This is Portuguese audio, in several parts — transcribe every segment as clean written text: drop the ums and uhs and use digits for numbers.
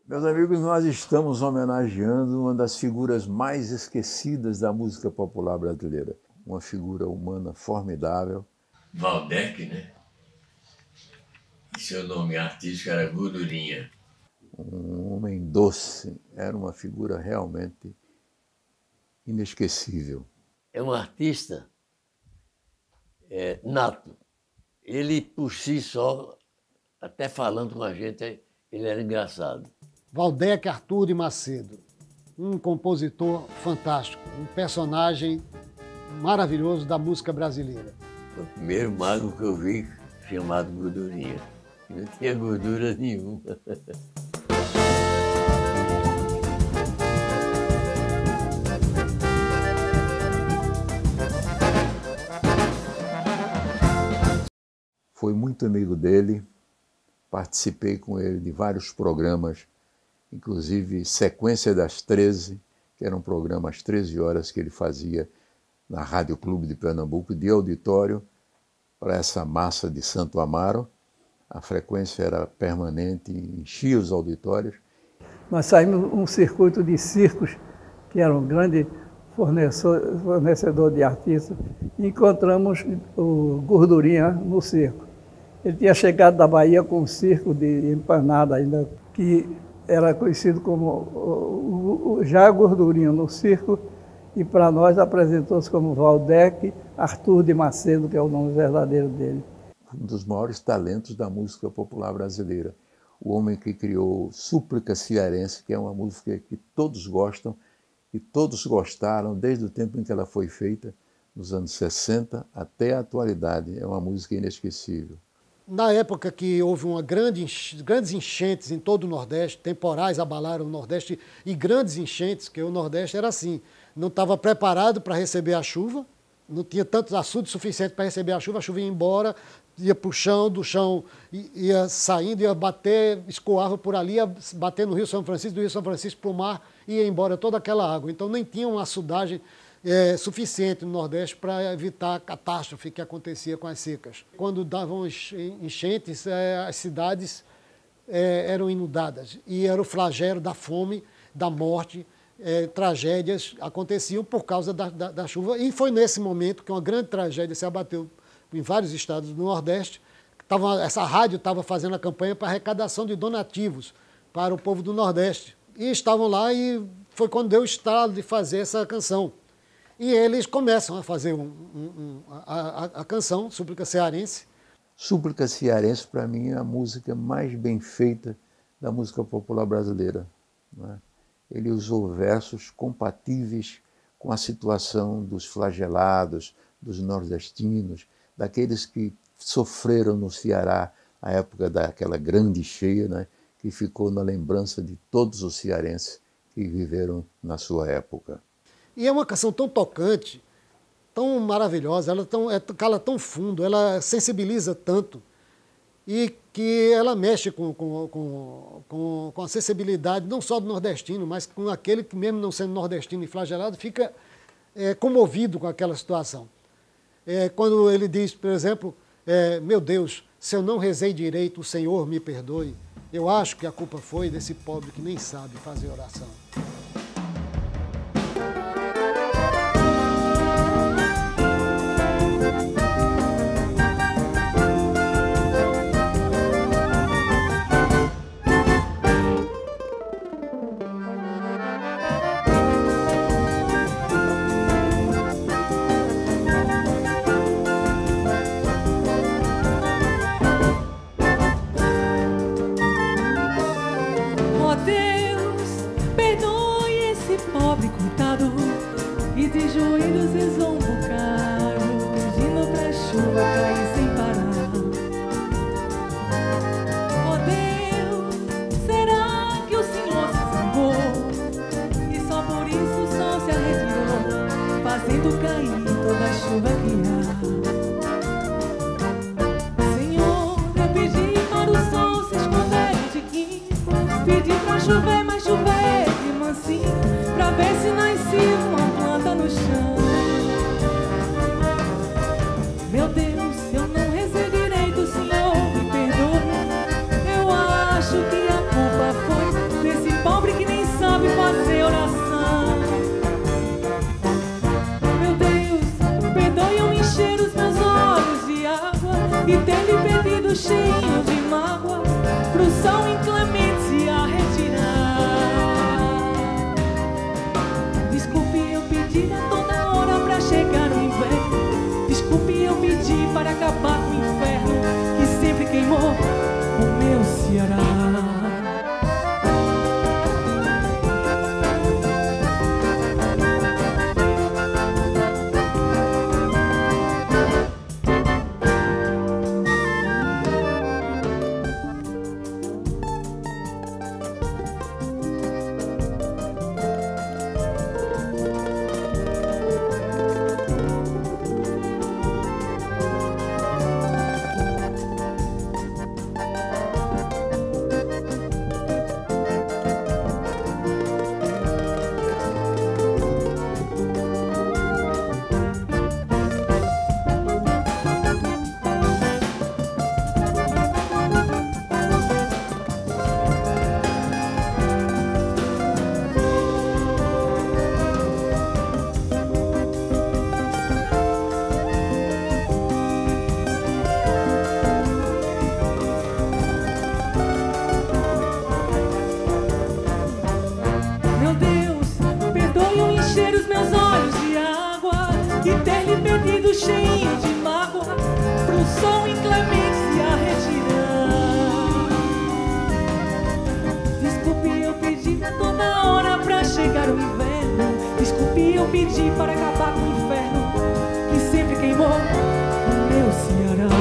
Meus amigos, nós estamos homenageando uma das figuras mais esquecidas da música popular brasileira. Uma figura humana formidável. Valdec, né? E seu nome artístico era Gordurinha. Um homem doce, era uma figura realmente inesquecível. É um artista nato. Ele, por si só, até falando com a gente, ele era engraçado. Valdec Arthur de Macedo, um compositor fantástico, um personagem maravilhoso da música brasileira. Foi o primeiro mago que eu vi chamado Gordurinha. Não tinha gordura nenhuma. Fui muito amigo dele, participei com ele de vários programas, inclusive Sequência das 13, que era um programa às 13 horas que ele fazia na Rádio Clube de Pernambuco, de auditório, para essa massa de Santo Amaro. A frequência era permanente, enchia os auditórios. Nós saímos um circuito de circos, que era um grande fornecedor de artistas, e encontramos o Gordurinha no circo. Ele tinha chegado da Bahia com um circo de empanada ainda, que era conhecido como já Gordurinha no circo, e para nós apresentou-se como Valdec Arthur de Macedo, que é o nome verdadeiro dele. Um dos maiores talentos da música popular brasileira. O homem que criou Súplica Cearense, que é uma música que todos gostam, e todos gostaram desde o tempo em que ela foi feita, nos anos 60 até a atualidade. É uma música inesquecível. Na época que houve grandes enchentes em todo o Nordeste, temporais abalaram o Nordeste e grandes enchentes, que o Nordeste era assim, não estava preparado para receber a chuva, não tinha tanto açude suficiente para receber a chuva ia embora, ia para o chão, do chão ia saindo, ia bater, escoava por ali, ia bater no Rio São Francisco, do Rio São Francisco para o mar, ia embora toda aquela água. Então nem tinha uma açudagem suficiente no Nordeste para evitar a catástrofe que acontecia com as secas. Quando davam enchentes, as cidades eram inundadas e era o flagelo da fome, da morte, tragédias aconteciam por causa da chuva. E foi nesse momento que uma grande tragédia se abateu em vários estados do Nordeste. Essa rádio estava fazendo a campanha para arrecadação de donativos para o povo do Nordeste. E estavam lá e foi quando deu o estalo de fazer essa canção. E eles começam a fazer a canção, Súplica Cearense. Súplica Cearense, para mim, é a música mais bem feita da música popular brasileira, não é? Ele usou versos compatíveis com a situação dos flagelados, dos nordestinos, daqueles que sofreram no Ceará a época daquela grande cheia, né, que ficou na lembrança de todos os cearenses que viveram na sua época. E é uma canção tão tocante, tão maravilhosa, ela cala tão fundo, ela sensibiliza tanto, e que ela mexe com a sensibilidade não só do nordestino, mas com aquele que, mesmo não sendo nordestino e flagelado, fica comovido com aquela situação. Quando ele diz, por exemplo, meu Deus, se eu não rezei direito, o Senhor me perdoe, eu acho que a culpa foi desse pobre que nem sabe fazer oração. Ó Deus, perdoa. e ter lhe pedido cheio de mágoa pro sol inclemente se a retirar. Desculpe eu pedir a toda hora pra chegar o inverno. Desculpe eu pedir para acabar com o inferno que sempre queimou o meu Ceará. Cheio de mágoa pro sol inclemente se a retirar. Desculpe eu pedir a toda hora pra chegar o inverno. Desculpe eu pedir para acabar com o inferno que sempre queimou o meu Ceará.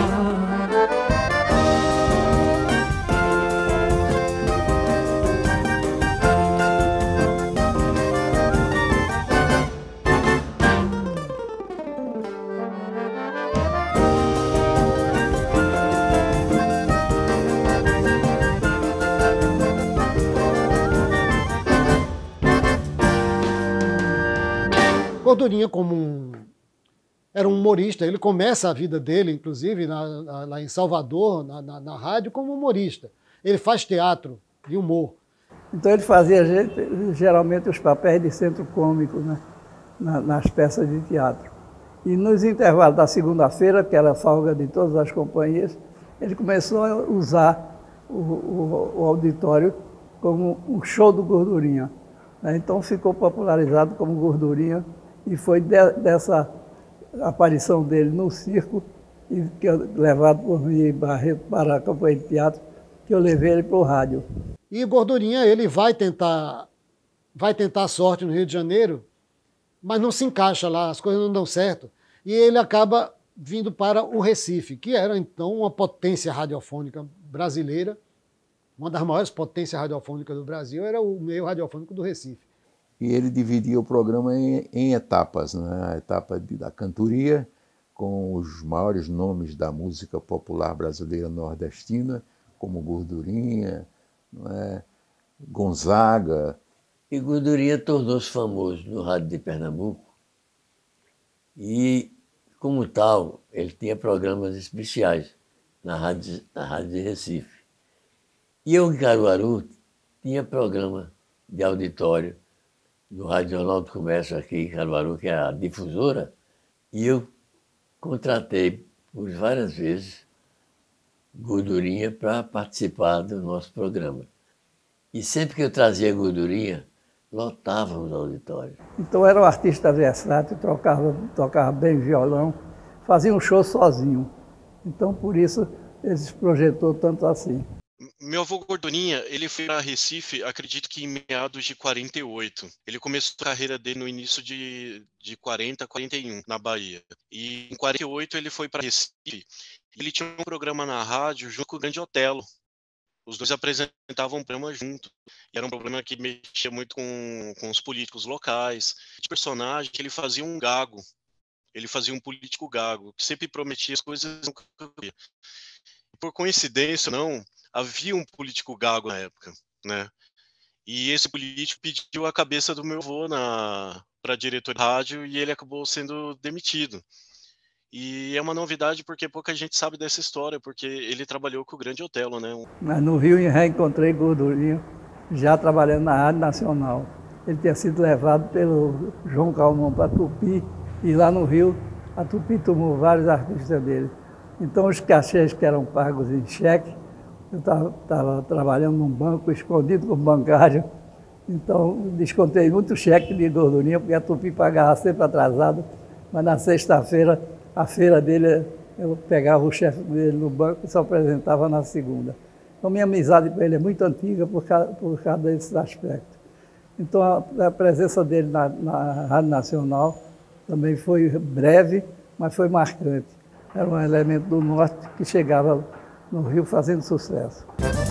Gordurinha, era um humorista, ele começa a vida dele, inclusive, lá em Salvador, na rádio, como humorista. Ele faz teatro de humor. Então ele fazia geralmente os papéis de centro cômico, né? Nas peças de teatro. E nos intervalos da segunda-feira, que era a folga de todas as companhias, ele começou a usar o auditório como um show do Gordurinha. Então ficou popularizado como Gordurinha. E foi dessa aparição dele no circo, e que eu, levado por mim Barreto para a companhia de teatro, que eu levei ele para o rádio. E Gordurinha, ele vai tentar a sorte no Rio de Janeiro, mas não se encaixa lá, as coisas não dão certo. E ele acaba vindo para o Recife, que era então uma potência radiofônica brasileira, uma das maiores potências radiofônicas do Brasil, era o meio radiofônico do Recife. E ele dividia o programa em etapas, né? A etapa da cantoria, com os maiores nomes da música popular brasileira nordestina, como Gordurinha, não é? Gonzaga. E Gordurinha tornou-se famoso no rádio de Pernambuco e, como tal, ele tinha programas especiais na rádio de Recife. E eu, em Caruaru, tinha programa de auditório no Rádio Jornal do Comércio aqui em Caruaru, que é a difusora, e eu contratei por várias vezes Gordurinha para participar do nosso programa. E sempre que eu trazia Gordurinha, lotava os auditórios. Então era um artista versátil, tocava bem violão, fazia um show sozinho. Então por isso ele se projetou tanto assim. Meu avô Gordurinha, ele foi para Recife, acredito que em meados de 48. Ele começou a carreira dele no início de 40, 41, na Bahia. E em 48 ele foi para Recife. Ele tinha um programa na rádio junto com o Grande Otelo. Os dois apresentavam um programa junto. E era um programa que mexia muito com os políticos locais. De personagem que ele fazia um gago. Ele fazia um político gago, que sempre prometia as coisas e nunca cumpria. Por coincidência, não, havia um político gago na época, né? E esse político pediu a cabeça do meu avô para a diretora de rádio e ele acabou sendo demitido. E é uma novidade porque pouca gente sabe dessa história, porque ele trabalhou com o Grande Otelo, né? Mas no Rio eu reencontrei Gordurinha, já trabalhando na Rádio Nacional. Ele tinha sido levado pelo João Calmon para Tupi, e lá no Rio a Tupi tomou vários artistas dele. Então, os cachês que eram pagos em cheque, eu estava trabalhando num banco, escondido como bancário, então descontei muito cheque de gordurinha, porque a Tupi pagava sempre atrasado, mas na sexta-feira, a feira dele, eu pegava o chefe dele no banco e só apresentava na segunda. Então, minha amizade com ele é muito antiga por causa desses aspectos. Então, a presença dele na Rádio Nacional também foi breve, mas foi marcante. Era um elemento do norte que chegava no Rio fazendo sucesso.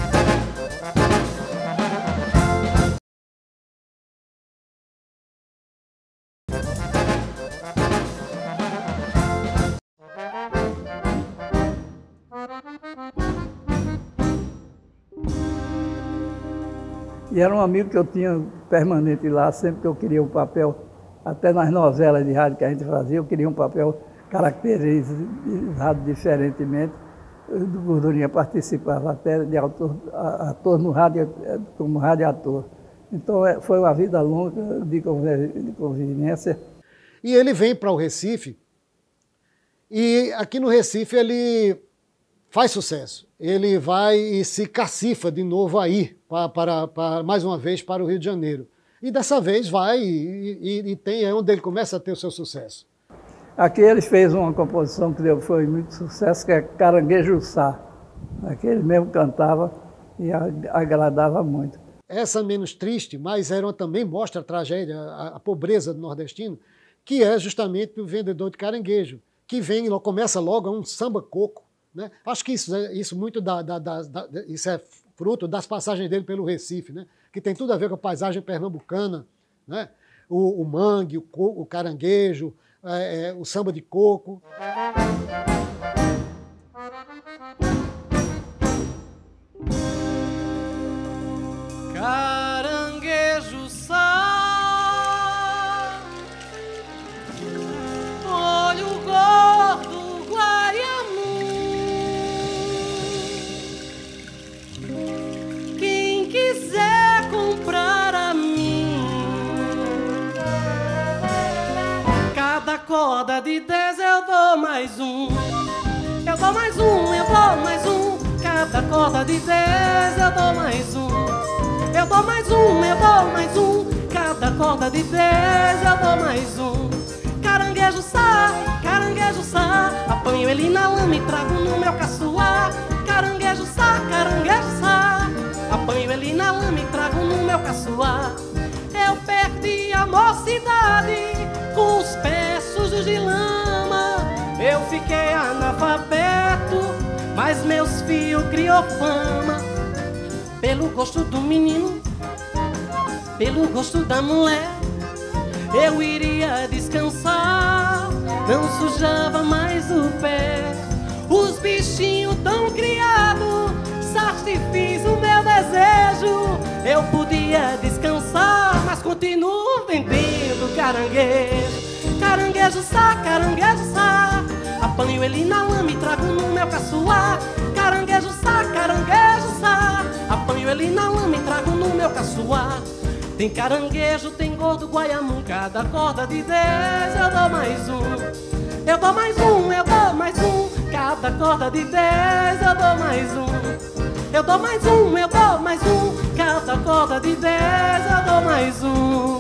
E era um amigo que eu tinha permanente lá, sempre que eu queria um papel, até nas novelas de rádio que a gente fazia, eu queria um papel caracterizado diferentemente. O Gordurinha participava até de ator no rádio, como radioator. Então foi uma vida longa de convivência. E ele vem para o Recife, e aqui no Recife ele faz sucesso. Ele vai e se cacifa de novo aí, mais uma vez para o Rio de Janeiro. E dessa vez vai e tem onde ele começa a ter o seu sucesso. Aqui ele fez uma composição que foi muito sucesso, que é Caranguejo Sá. Aqui ele mesmo cantava e agradava muito. Essa menos triste, mas também mostra a tragédia, a pobreza do nordestino, que é justamente o vendedor de caranguejo, que começa logo um samba-coco. Né? Acho que isso muito isso é fruto das passagens dele pelo Recife, né? Que tem tudo a ver com a paisagem pernambucana, né? O mangue, o caranguejo, o samba de coco. Caranguejo sá, olho gordo, guaiamu. Quem quiser comprar a mim, cada corda de 10 eu dou mais um. Eu dou mais um, eu dou mais um. Cada corda de 10 eu dou mais um. Eu dou mais um, eu dou mais um. Cada corda de 10 eu dou mais um. Caranguejo sá, apanho ele na lama e trago no meu caçoar. Caranguejo sá, apanho ele na lama e trago no meu caçoar. Eu perdi a mocidade com os pés sujos de lama. Eu fiquei analfabeto, mas meus filhos criou fama. Pelo gosto do menino, pelo gosto da mulher, eu iria descansar, não sujava mais o pé. Os bichinhos tão criados satisfiz o meu desejo. Eu podia descansar, mas continuo vendendo caranguejo. Caranguejo sá, apanho ele na lama e trago no meu caçoar. Caranguejo sá, apanho ele na lama e trago no meu caçoar. Tem caranguejo, tem gordo, guaiamu, cada corda de 10 eu dou mais um. Eu dou mais um, eu dou mais um. Cada corda de 10 eu dou mais um. Eu dou mais um, eu dou mais um. Cada corda de 10 eu dou mais um.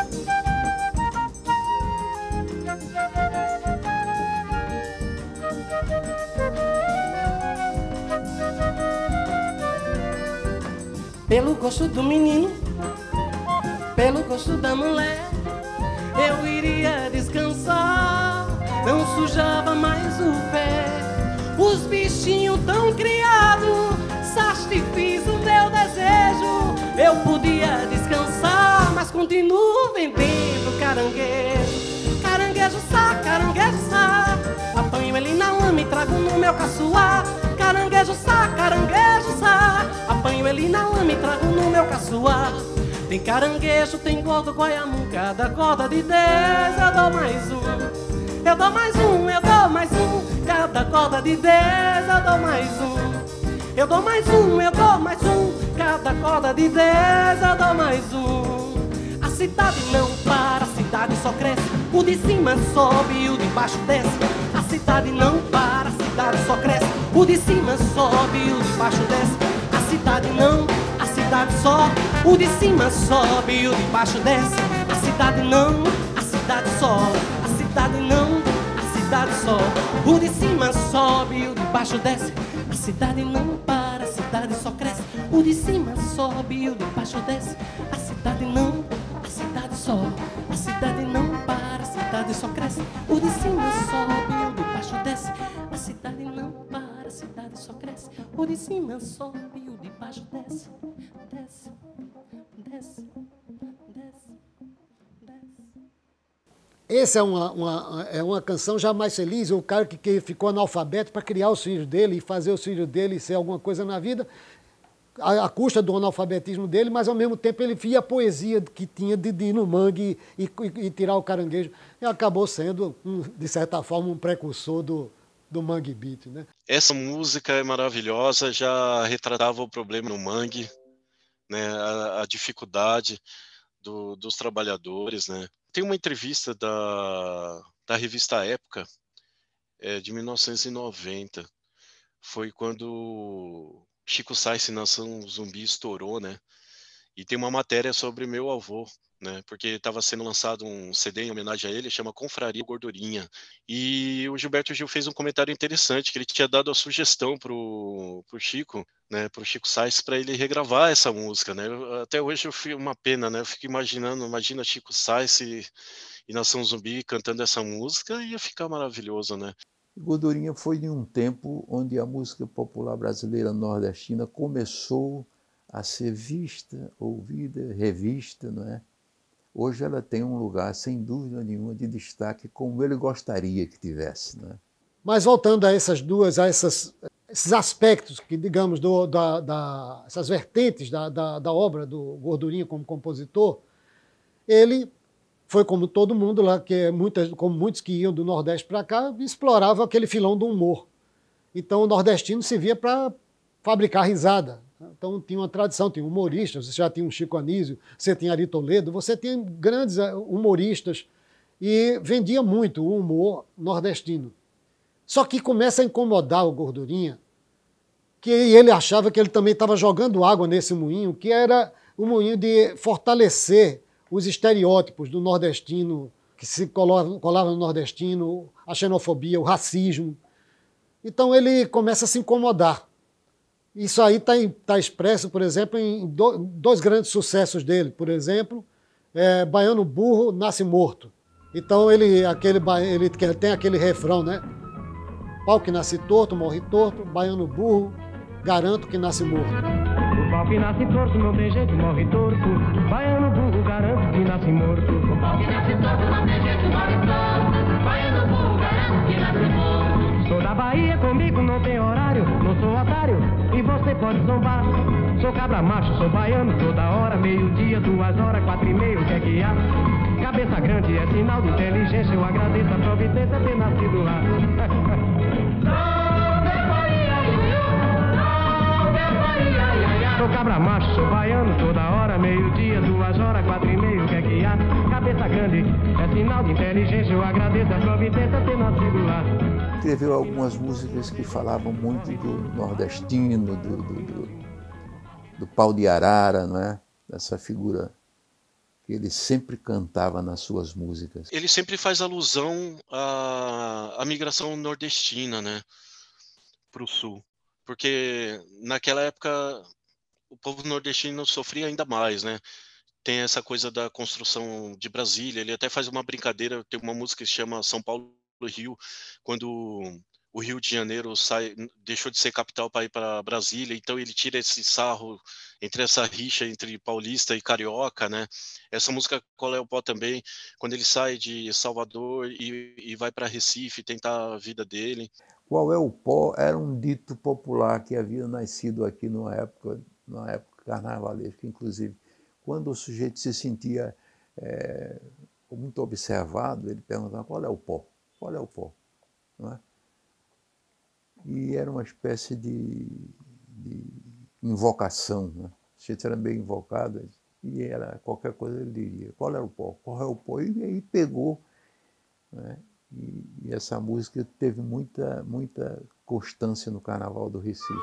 Pelo gosto do menino, pelo gosto da mulher, eu iria descansar, não sujava mais o pé. Os bichinhos tão criados satisfiz o meu desejo. Eu podia descansar, mas continuo vendendo caranguejo. Caranguejo sá, apanho ele na lama e trago no meu caçoar. Caranguejo sá, apanho ele na lama e trago no meu caçoar. Tem caranguejo, tem gordo, guaiamu, cada corda de 10 eu dou mais um. Eu dou mais um, eu dou mais um. Cada corda de 10 eu dou mais um. Eu dou mais um, eu dou mais um. Cada corda de 10 eu dou mais um. A cidade não para, a cidade só cresce. O de cima sobe e o de baixo desce. A cidade não para, a cidade cidade só cresce. O de cima sobe e o de baixo desce. A cidade não, a cidade só. O de cima sobe e o de baixo desce. A cidade não, a cidade só. A cidade não, a cidade só. O de cima sobe e o de baixo desce. A cidade não para, a cidade só cresce. O de cima sobe e o de baixo desce. A cidade não, a cidade só. A cidade não para, a cidade só cresce. O de cima sobe e o de baixo desce. A cidade não para, a cidade só cresce. O de cima sobe e o de baixo desce. Desce, desce, desce, desce. Essa é uma canção já mais feliz, o cara que ficou analfabeto para criar os filhos dele e fazer os filhos dele ser alguma coisa na vida, à custa do analfabetismo dele, mas ao mesmo tempo ele via a poesia que tinha de ir no mangue e tirar o caranguejo. E acabou sendo, de certa forma, um precursor do Mangue Beat, né? Essa música é maravilhosa, já retratava o problema no mangue, né, a dificuldade dos trabalhadores, né. Tem uma entrevista da revista Época, de 1990, foi quando Chico Science Nação Zumbi estourou, né, e tem uma matéria sobre meu avô, né, porque estava sendo lançado um CD em homenagem a ele, chama Confraria Gordurinha. E o Gilberto Gil fez um comentário interessante, que ele tinha dado a sugestão pro Chico, né, pro Chico Science, para ele regravar essa música, né. Até hoje eu fico uma pena, né, eu fico imaginando, imagina Chico Science e Nação Zumbi cantando essa música, ia ficar maravilhoso, né. Gordurinha foi de um tempo onde a música popular brasileira nordestina começou a ser vista, ouvida, revista, não é? Hoje ela tem um lugar, sem dúvida nenhuma, de destaque, como ele gostaria que tivesse, não é? Mas voltando a esses aspectos que, digamos, essas vertentes da obra do Gordurinha como compositor, ele foi como todo mundo lá, como muitos que iam do Nordeste para cá, explorava aquele filão do humor. Então o nordestino se via para fabricar risada. Então tinha uma tradição, tinha humoristas, você já tinha um Chico Anísio, você tinha Ari Toledo, você tinha grandes humoristas e vendia muito o humor nordestino. Só que começa a incomodar o Gordurinha, que ele achava que ele também estava jogando água nesse moinho, que era o moinho de fortalecer os estereótipos do nordestino, que se colava no nordestino, a xenofobia, o racismo. Então ele começa a se incomodar. Isso aí está expresso, por exemplo, em dois grandes sucessos dele. Por exemplo, Baiano Burro Nasce Morto. Então ele tem aquele refrão, né? Pau que nasce torto, morre torto, baiano burro, garanto que nasce morto. O pau que nasce torto não tem jeito, morre torto. Baiano burro, garanto que nasce morto. O pau que nasce torto não tem jeito, morre torto. Baiano burro, garanto que nasce morto. Sou da Bahia, comigo não tem horário. Não sou otário e você pode zombar. Sou cabra macho, sou baiano toda hora. Meio-dia, 2 horas, 4h30, o que é que há? Cabeça grande é sinal de inteligência. Eu agradeço a providência ter nascido lá. Sou cabra macho, sou baiano toda hora. Meio-dia, 2 horas, 4h30, o que é que há? Cabeça grande é sinal de inteligência. Eu agradeço a providência ter nascido lá. Escreveu algumas músicas que falavam muito do nordestino, do pau de arara, não é? Dessa figura que ele sempre cantava nas suas músicas. Ele sempre faz alusão à migração nordestina, né, para o sul, porque naquela época o povo nordestino sofria ainda mais, né? Tem essa coisa da construção de Brasília. Ele até faz uma brincadeira, tem uma música que se chama São Paulo Rio, quando o Rio de Janeiro deixou de ser capital para ir para Brasília, então ele tira esse sarro entre essa rixa entre paulista e carioca, né? Essa música Qual é o Pó também, quando ele sai de Salvador e vai para Recife tentar a vida dele. Qual é o Pó era um dito popular que havia nascido aqui numa época carnavalesca, inclusive. Quando o sujeito se sentia muito observado, ele perguntava qual é o pó? Qual é o pó? Não é? E era uma espécie de invocação, né? O sujeito era meio invocado e era qualquer coisa ele diria, qual é o pó? Qual é o pó? E aí pegou, né? E essa música teve muita constância no Carnaval do Recife.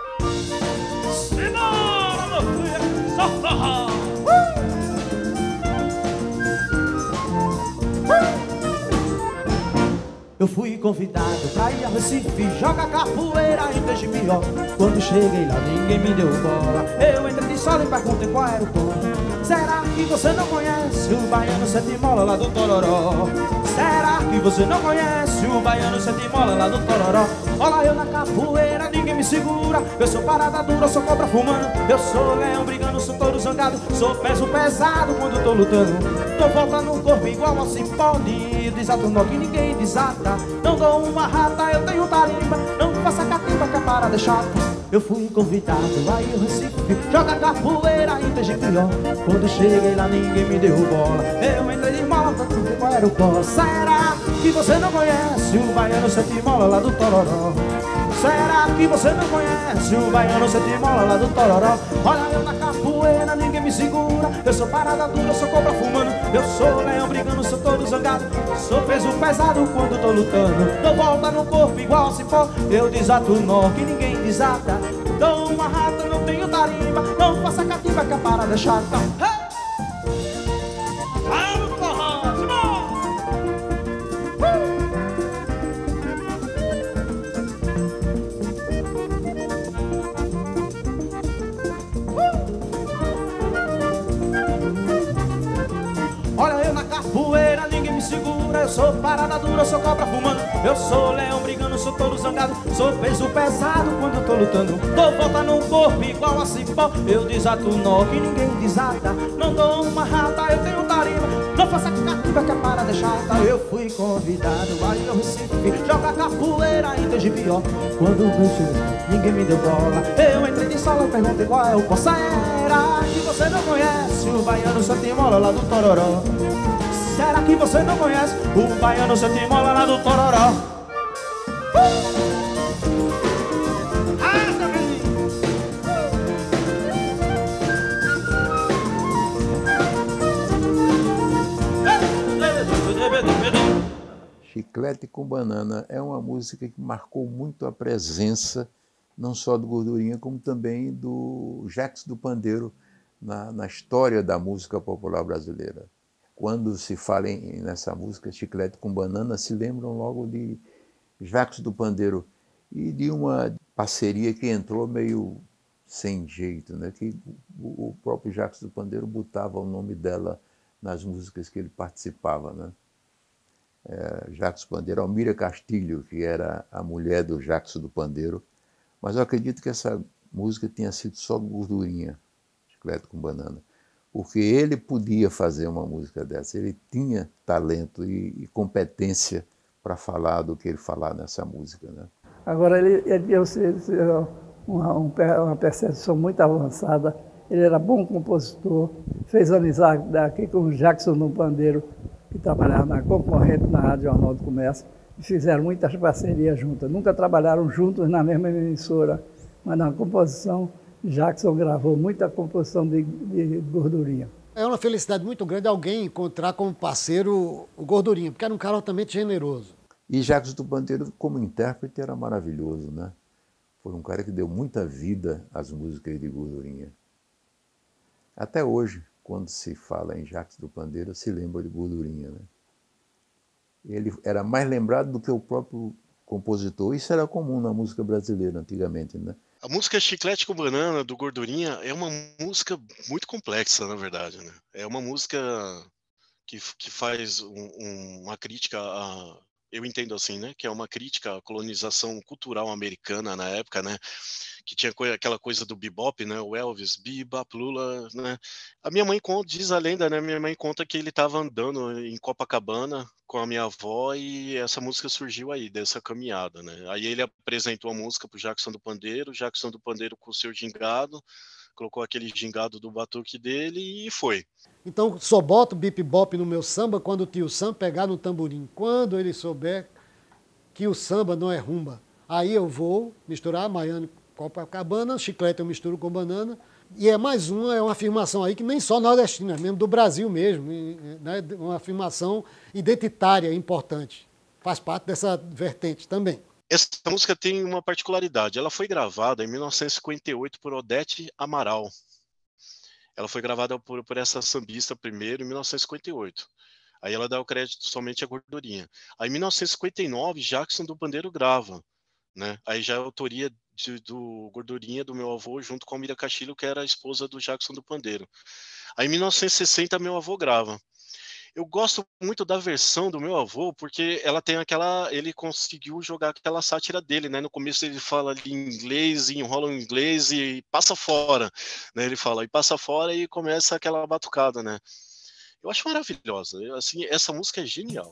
Eu fui convidado pra ir a Recife jogar capoeira em Tegipió. Quando cheguei lá ninguém me deu bola. Eu entrei de sola e perguntei qual era o tom. Será que você não conhece o baiano Sete Mola lá do Tororó? Será que você não conhece o baiano Sete Mola lá do Tororó? Olha eu na capoeira, ninguém me segura. Eu sou parada dura, sou cobra fumando. Eu sou leão brigando, sou touro zangado. Sou peso pesado quando tô lutando. Tô voltando no corpo igual a cipó de desato nó que ninguém desata. Não dou uma rata, eu tenho tarimba. Não faça catimba que é parada chata. Eu fui convidado aí o Recife joga capoeira em Tegipió. Quando cheguei lá ninguém me deu bola. Eu entrei de mola pra ver qual era o pó. Será que você não conhece o baiano Sete Mola lá do Tororó? Será que você não conhece o baiano Sete Mola lá do Tororó? Olha eu na capoeira, ninguém me segura. Eu sou parada dura, sou cobra fumando. Eu sou leão brigando, sou todo zangado. Sou peso pesado quando tô lutando. Dou volta no corpo igual cipó. Eu desato o nó que ninguém desata. Dou uma rata, não tenho tarimba. Não faça catimba que a parada é chata. Olha eu na capoeira, ninguém me segura. Eu sou parada dura, sou cobra fumando. Eu sou leão brigando, sou todo zangado. Sou peso pesado quando tô lutando. Dou volta no corpo igual a cipó. Eu desato o nó que ninguém desata. Não dou uma rata, eu tenho tarimba. Não faça catimba que a parada é chata. Eu fui convidado aí ao Recife jogar capoeira em Tegipió. Quando eu cheguei, ninguém me deu bola. Eu entrei de sola e perguntei qual é o pó. Será que você não conhece o baiano Sete Mola lá do Tororó? Será que você não conhece o baiano Sete Mola lá do Tororó? Chiclete com Banana é uma música que marcou muito a presença não só do Gordurinha, como também do Jacques do Pandeiro na história da música popular brasileira. Quando se fala nessa música Chiclete com Banana, se lembram logo de Jacques do Pandeiro e de uma parceria que entrou meio sem jeito, né? Que o próprio Jacques do Pandeiro botava o nome dela nas músicas que ele participava, né? Jacques do Pandeiro, Almira Castilho, que era a mulher do Jacques do Pandeiro, mas eu acredito que essa música tenha sido só Gordurinha, Chiclete com Banana, porque ele podia fazer uma música dessa, ele tinha talento e competência para falar do que ele falar nessa música, né? Agora, ele tinha uma percepção muito avançada, ele era bom compositor, fez amizade aqui com o Jackson do Pandeiro, que trabalhava na concorrente na Rádio Jornal do Comércio, e fizeram muitas parcerias juntas. Nunca trabalharam juntos na mesma emissora, mas na composição, Jackson gravou muita composição de Gordurinha. É uma felicidade muito grande alguém encontrar como parceiro o Gordurinha, porque era um cara altamente generoso. E Jacques do Pandeiro, como intérprete, era maravilhoso, né? Foi um cara que deu muita vida às músicas de Gordurinha. Até hoje, quando se fala em Jacques do Pandeiro, se lembra de Gordurinha, né? Ele era mais lembrado do que o próprio compositor. Isso era comum na música brasileira antigamente, né? A música Chiclete com Banana, do Gordurinha, é uma música muito complexa, na verdade, né? É uma música que faz uma crítica a... Eu entendo assim, né? Que é uma crítica à colonização cultural americana na época, né? Que tinha aquela coisa do bebop, né? O Elvis, bebop, Lula, né? A minha mãe diz a lenda, né? Minha mãe conta que ele estava andando em Copacabana com a minha avó e essa música surgiu aí, dessa caminhada, né? Aí ele apresentou a música pro Jackson do Pandeiro com o seu gingado, colocou aquele gingado do batuque dele e foi. Então, só boto bip-bop no meu samba quando o tio Sam pegar no tamborim. Quando ele souber que o samba não é rumba. Aí eu vou misturar Baiano com Copacabana, Chiclete eu misturo com Banana. E é mais uma afirmação aí que nem só nordestina, mesmo do Brasil mesmo, né? Uma afirmação identitária importante. faz parte dessa vertente também. Essa música tem uma particularidade. Ela foi gravada em 1958 por Odete Amaral. Ela foi gravada por essa sambista primeiro, em 1958. Aí ela dá o crédito somente à Gordurinha. Aí em 1959, Jackson do Pandeiro grava, né? Aí já é a autoria do Gordurinha, do meu avô, junto com a Almira Castilho, que era a esposa do Jackson do Pandeiro. Aí em 1960, meu avô grava. Eu gosto muito da versão do meu avô, porque ela tem ele conseguiu jogar aquela sátira dele, né? No começo ele fala ali em inglês, enrola em inglês e passa fora, né? Ele fala e passa fora e começa aquela batucada, né? Eu acho maravilhosa. Assim, essa música é genial.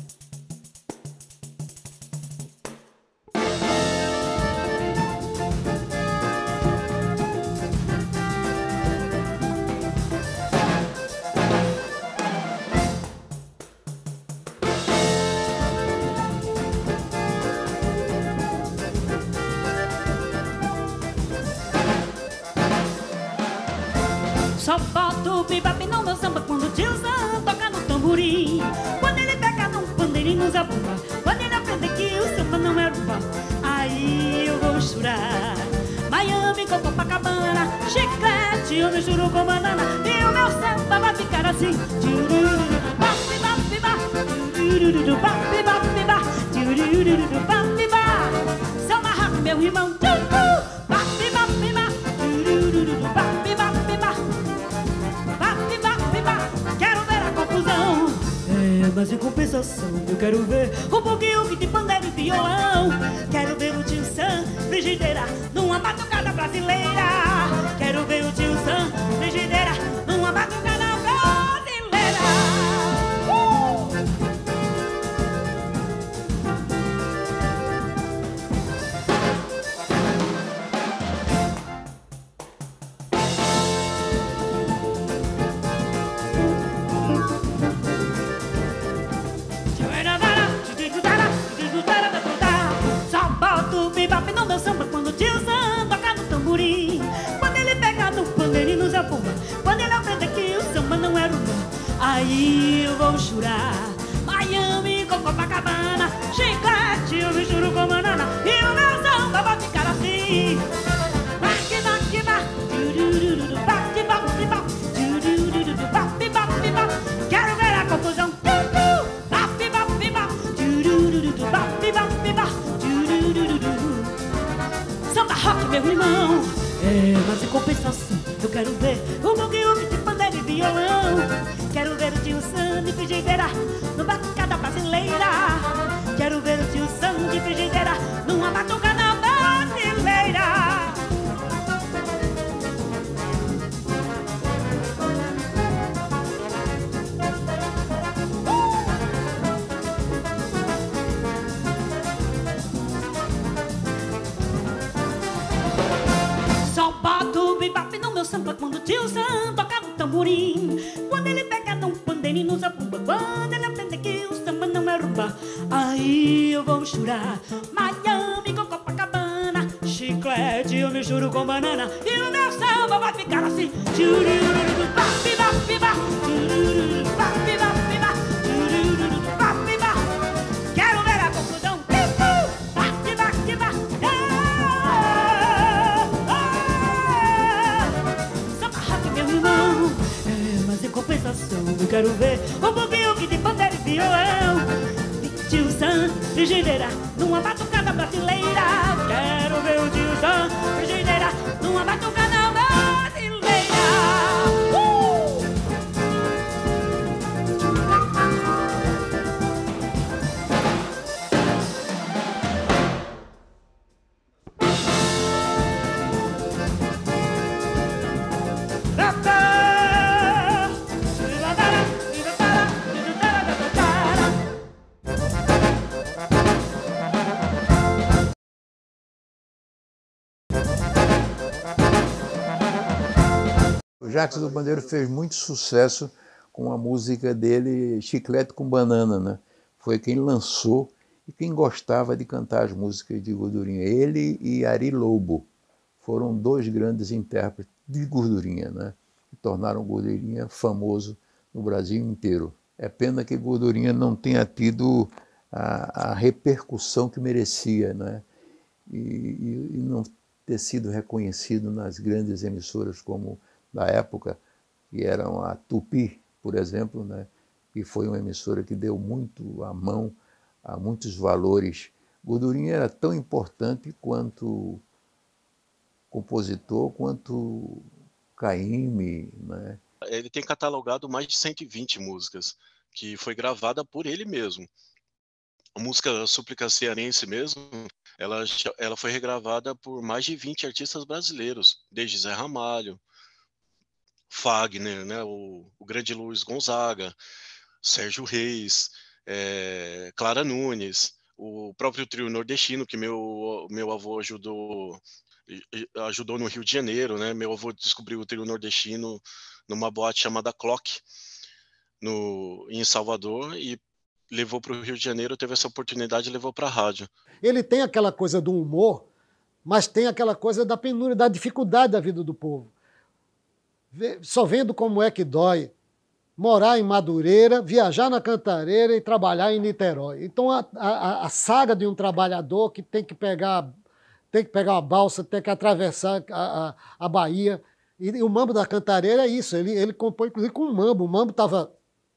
Só boto o bebop no meu samba quando o tiozão toca no tamborim. Quando ele pega num pandeirinho nos zabumba. Quando ele aprende que o samba não é rumba, aí eu vou chorar. Miami com Copacabana, chiclete, eu me juro com banana. E o meu samba vai ficar assim. Bap, bap, bap, bap, bap, bap, bap. Samba rápido, meu irmão. Mas em compensação eu quero ver um pouquinho de pandeiro e violão. Quero ver o tio Sam, frigideira, numa batucada brasileira. Quero ver o tio Sam, frigideira, numa batucada brasileira. Bebop no meu samba quando o tiozão toca no tamborim. Quando ele pega no pandeirinho nos zabumba. Quando ele aprende que o samba não é rumba, aí eu vou chorar. Miami com Copacabana, chiclete, eu me juro com banana. E o meu samba vai ficar assim. Baque, baque, baque, baque, baque, baque, baque, baque. Quero ver a confusão. Baque, baque, baque, baque, baque, baque. Samba rock, meu irmão. Mas em compensação eu quero ver o boogie de pandeiro e violão. Quero ver o tio Sam de frigideira numa batucada brasileira. Quero ver o tio Sam de frigideira numa batucada brasileira. Bebop no meu samba quando o tio Sam toca no tamborim. Quando ele pega num pandeirinho nos zabumba. Quando ele aprende que o samba não é rumba, aí eu vou chorar. Miami com Copacabana, chiclete, eu me juro com banana. E o meu samba vai ficar assim. Quero ver a confusão. Mas em compensação eu quero ver o boogie de pandeiro e violão. Tio Sam, frigideira, numa batucada brasileira. Quero ver o tio Sam, frigideira, numa batucada brasileira. O Jackson do Pandeiro fez muito sucesso com a música dele, Chiclete com Banana, né? Foi quem lançou e quem gostava de cantar as músicas de Gordurinha. Ele e Ari Lobo foram dois grandes intérpretes de Gordurinha, né? Que tornaram Gordurinha famoso no Brasil inteiro. É pena que Gordurinha não tenha tido a repercussão que merecia, né? E não ter sido reconhecido nas grandes emissoras como da época, que eram a Tupi, por exemplo, né? Que foi uma emissora que deu muito a mão a muitos valores. Gordurinha era tão importante quanto compositor, quanto Caymmi, né? Ele tem catalogado mais de 120 músicas, que foi gravada por ele mesmo. A música Súplica Cearense mesmo, ela foi regravada por mais de 20 artistas brasileiros, desde Zé Ramalho, Fagner, né, o grande Luiz Gonzaga, Sérgio Reis, Clara Nunes, o próprio trio nordestino, que meu avô ajudou no Rio de Janeiro, né? Meu avô descobriu o trio nordestino numa boate chamada Clock, em Salvador, e levou para o Rio de Janeiro, teve essa oportunidade e levou para a rádio. Ele tem aquela coisa do humor, mas tem aquela coisa da penúria, da dificuldade da vida do povo. Só vendo como é que dói morar em Madureira, viajar na Cantareira e trabalhar em Niterói. Então, a saga de um trabalhador que tem que pegar uma balsa, tem que atravessar a Bahia. E o Mambo da Cantareira é isso, ele compõe inclusive com o mambo. O mambo estava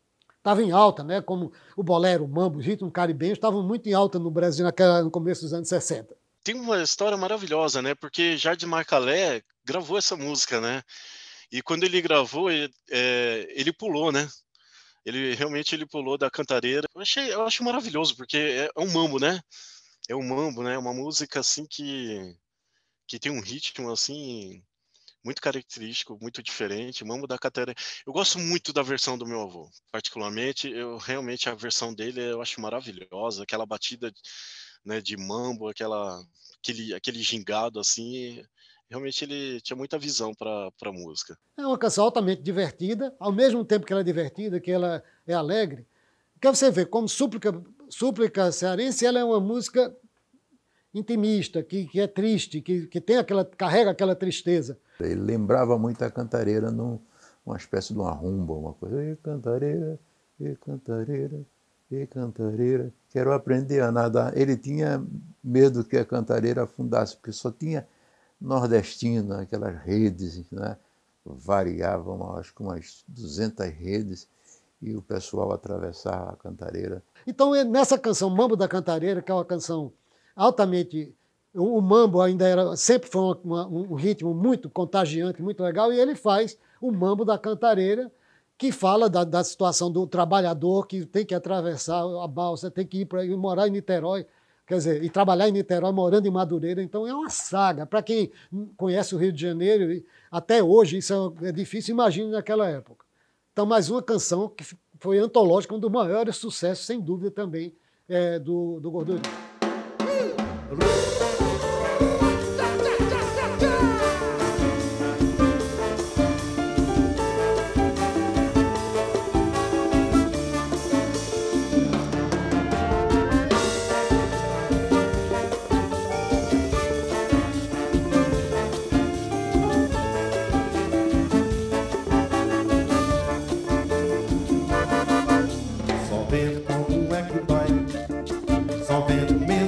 em alta, né? Como o bolero, o mambo, o ritmo caribenho estavam muito em alta no Brasil no começo dos anos 60. Tem uma história maravilhosa, né? Porque Jardim Marcalé gravou essa música, né? E quando ele gravou, ele pulou, né? Ele pulou da Cantareira. Eu acho maravilhoso, porque é um mambo, né? É um mambo, né? Uma música assim que tem um ritmo assim muito característico, muito diferente. Mambo da Cantareira. Eu gosto muito da versão do meu avô, particularmente. Realmente a versão dele eu acho maravilhosa, aquela batida, né, de mambo, aquele gingado assim. Realmente ele tinha muita visão para a música. É uma canção altamente divertida, ao mesmo tempo que ela é divertida, que ela é alegre. Porque você vê, como Súplica Cearense, ela é uma música intimista, que é triste, que carrega aquela tristeza. Ele lembrava muito a Cantareira numa espécie de uma rumba, uma coisa. E Cantareira, e Cantareira, e Cantareira, quero aprender a nadar. Ele tinha medo que a Cantareira afundasse, porque só tinha nordestino, aquelas redes, né? Variavam, acho que umas 200 redes, e o pessoal atravessava a Cantareira. Então, nessa canção Mambo da Cantareira, que é uma canção altamente... O mambo sempre foi um ritmo muito contagiante, muito legal, e ele faz o Mambo da Cantareira, que fala da situação do trabalhador que tem que atravessar a balsa, tem que ir morar em Niterói, quer dizer, e trabalhar em Niterói, morando em Madureira. Então é uma saga. Para quem conhece o Rio de Janeiro, até hoje isso é difícil, imagine naquela época. Então, mais uma canção que foi antológica, um dos maiores sucessos, sem dúvida, também do Gordurinha. Só vendo como é que dói, só vendo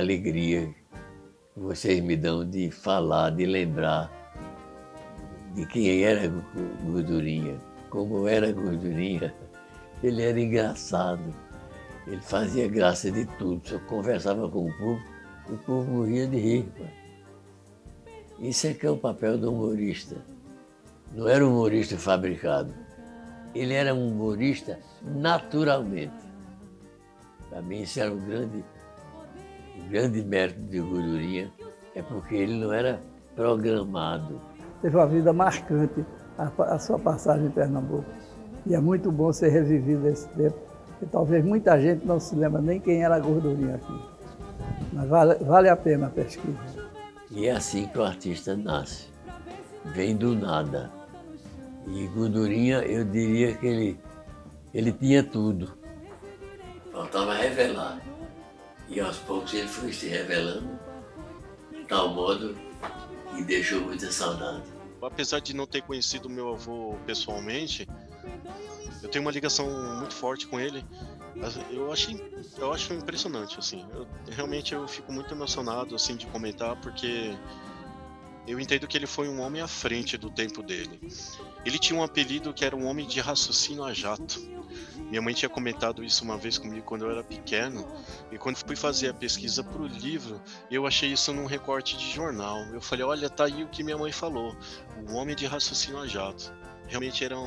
alegria que vocês me dão de falar, de lembrar de quem era Gordurinha, como era Gordurinha. Ele era engraçado, ele fazia graça de tudo, só conversava com o povo morria de rir. Isso é que é o papel do humorista. Não era um humorista fabricado, ele era um humorista naturalmente. Para mim, isso era o grande mérito de Gordurinha, é porque ele não era programado. Teve uma vida marcante a sua passagem em Pernambuco. E é muito bom ser revivido esse tempo, porque talvez muita gente não se lembra nem quem era a Gordurinha aqui. Mas vale a pena a pesquisa. E é assim que o artista nasce, vem do nada. E Gordurinha, eu diria que ele tinha tudo. Faltava revelar. E aos poucos ele foi se revelando, de tal modo que deixou muita saudade. Apesar de não ter conhecido meu avô pessoalmente, eu tenho uma ligação muito forte com ele. Eu acho impressionante, assim. Realmente eu fico muito emocionado, assim, de comentar, porque eu entendo que ele foi um homem à frente do tempo dele. Ele tinha um apelido que era um homem de raciocínio a jato. Minha mãe tinha comentado isso uma vez comigo quando eu era pequeno, e quando fui fazer a pesquisa para o livro, eu achei isso num recorte de jornal. Eu falei, olha, tá aí o que minha mãe falou, o homem de raciocínio a jato. Realmente era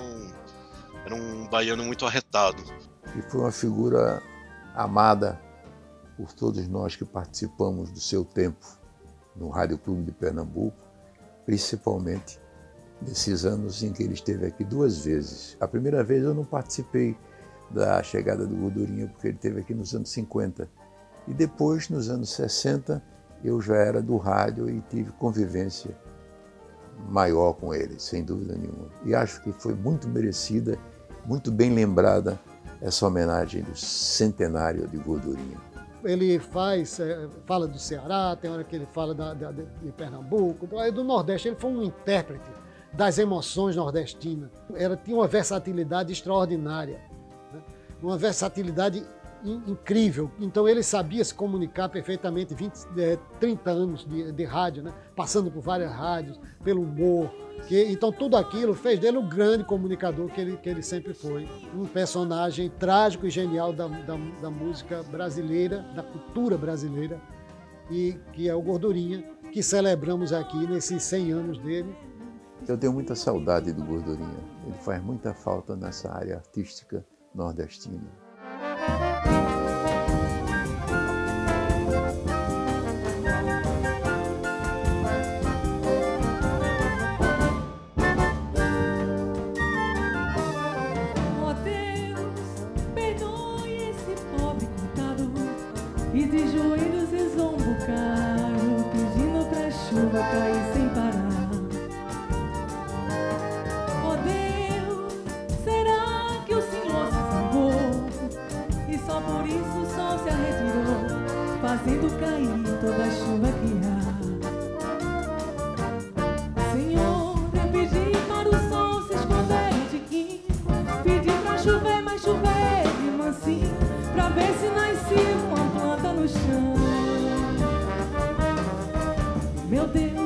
um baiano muito arretado. E foi uma figura amada por todos nós que participamos do seu tempo no Rádio Clube de Pernambuco, principalmente nesses anos em que ele esteve aqui 2 vezes. A primeira vez eu não participei da chegada do Gordurinha, porque ele esteve aqui nos anos 50. E depois, nos anos 60, eu já era do rádio e tive convivência maior com ele, sem dúvida nenhuma. E acho que foi muito merecida, muito bem lembrada essa homenagem do centenário de Gordurinha. Ele fala do Ceará, tem hora que ele fala de Pernambuco, do Nordeste. Ele foi um intérprete das emoções nordestinas. Tinha uma versatilidade extraordinária, né? Uma versatilidade incrível. Então ele sabia se comunicar perfeitamente, 30 anos de rádio, né? Passando por várias rádios, pelo humor. Então tudo aquilo fez dele o grande comunicador que ele sempre foi. Um personagem trágico e genial da música brasileira, da cultura brasileira, e que é o Gordurinha, que celebramos aqui nesses 100 anos dele. Eu tenho muita saudade do Gordurinha. Ele faz muita falta nessa área artística nordestina. Oh Deus, perdoe esse pobre coitado, e de joelhos rezou um bocado, pedindo pra chuva cair sem parar. Por isso o sol se arretirou, fazendo cair toda a chuva que há. Senhor, eu pedi para o sol se esconder um tiquinho, pedi pra chover, mas chover de mansinho, pra ver se nascia uma planta no chão. Meu Deus,